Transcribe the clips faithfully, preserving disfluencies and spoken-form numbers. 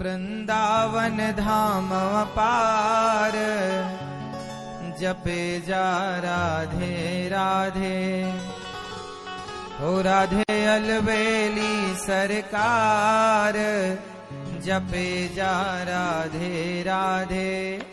वृंदावन धाम अपार, जपे जा राधे राधे। हो राधे अलबेली सरकार, जपे जा राधे राधे।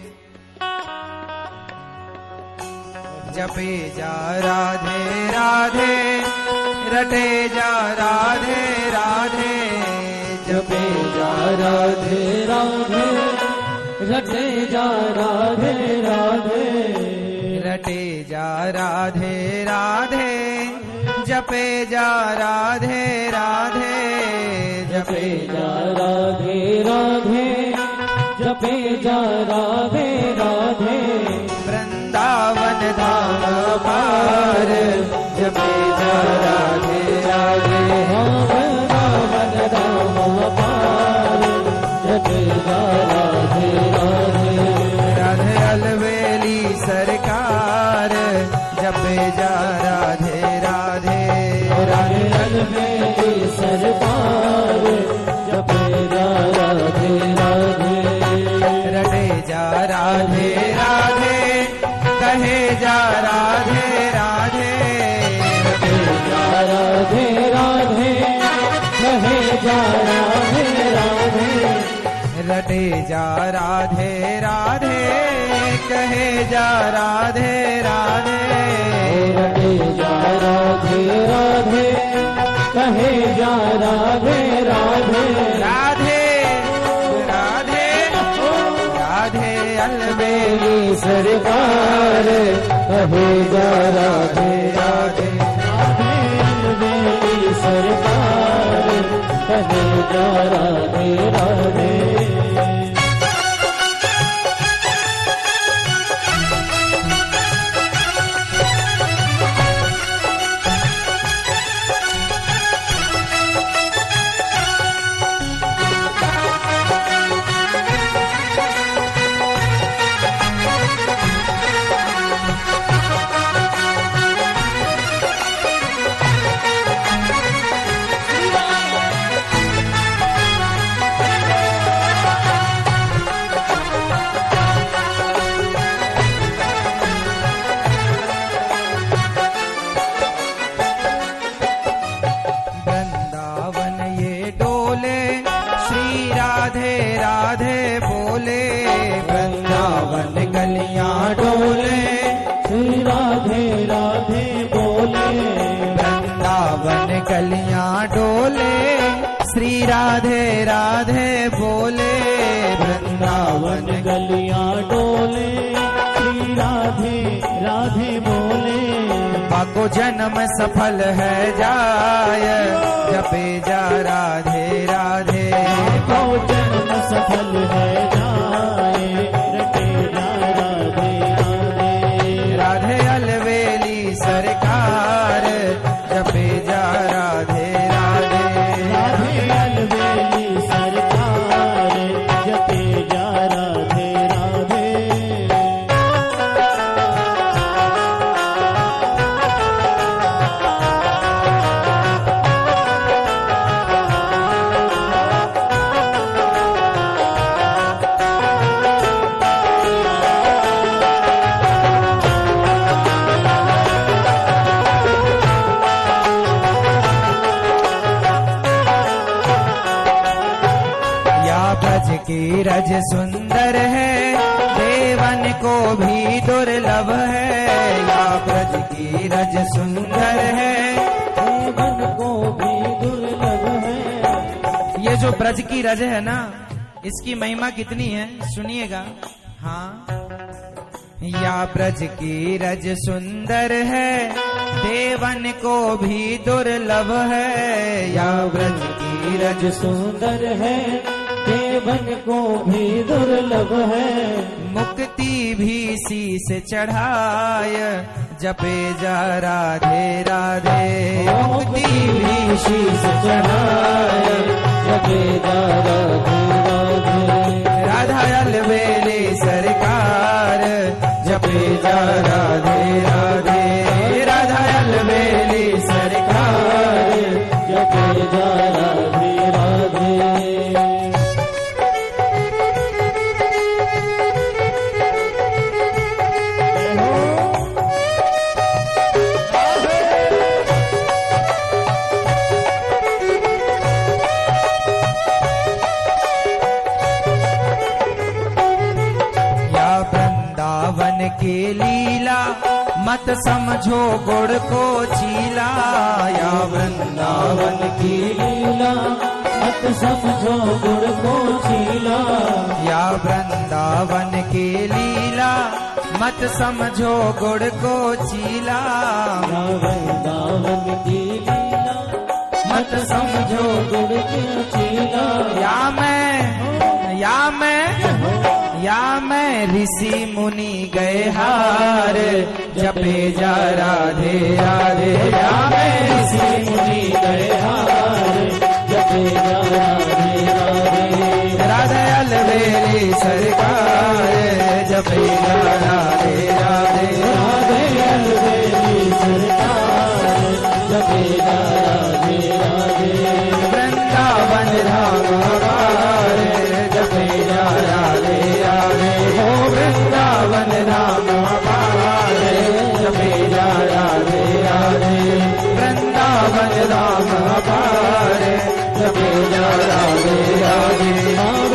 जपे जा राधे राधे, रटे जा राधे राधे। जपे जा राधे राधे, रटे जा राधे राधे। रटे जा राधे राधे, जपे जा राधे राधे। जपे जा राधे राधे, जपे जा राधे राधे। वृंदावन धाम पार, जपे जा राधे राधे। वृंदावन धाम पार, जपे जा राधे राधे। राधे अलबेली सरकार, जपे जा राधे राधे। राधे अलबेली सरकार, जपे जा राधे राधे। रटे जा राधे राधे, कहे जा राधे राधे। रटे जा राधे राधे, कहे जा राधे राधे। रटे जा राधे राधे, कहे जा राधे राधे। रटे जा राधे राधे, कहे जा राधे राधे। राधे राधे राधे अलबेली सरकार, कहे जा राधे राधे। अलबेली सरकार, कहे जा राधे राधे। कलियां डोले, श्री राधे राधे बोले। वृंदावन गलियां डोले, श्री राधे राधे बोले। बाको जन्म सफल है जाय, जपे जा राधे राधे। बाको जन्म सफल है जाय, रटे जा राधे राधे। राधे अलबेली सरकार, जपे जा राधे राधे। राधे अलबेली सरकार, जपे जा राधे राधे। की रज सुंदर है, देवन को भी दुर्लभ है। या ब्रज की रज सुंदर है, देवन को भी दुर्लभ है। ये जो ब्रज की रज है ना, इसकी महिमा कितनी है सुनिएगा। हाँ, या ब्रज की रज सुंदर है, देवन को भी दुर्लभ है। या ब्रज की रज सुंदर है, देवन को भी दुर्लभ है। मुक्ति भी शीस चढ़ाय, जपे जा राधे राधे। मुक्ति भी शीस चढ़ाय, जपे जा राधे राधे। राधा अलबेली सरकार, जपे जा राधे राधे। राधा अलबेली सरकार, जपे जा राधे राधे। की लीला मत समझो गुड़ को चीला। या वृंदावन की लीला मत समझो गुड़ को चीला। या वृंदावन की लीला मत समझो गुड़ को चीला। या वृंदावन की लीला मत समझो गुड़ को चीला। या मैं या मैं या मैं ऋषि मुनि गए हार जपे जा राधे राधे। या मैं ऋषि मुनि गए हार जपे जा राधे राधे। राधे अलवेली सरकार जपे जा राधे राधे। राधे अलवेली सरकार जपे जा राधे राधे। वृंदावन धाम हमारे जपे जा राधे राधे। हो वृंदावन धाम हमारे जपे जा राधे राधे। वृंदावन धाम हमारे जपे जा राधे राधे।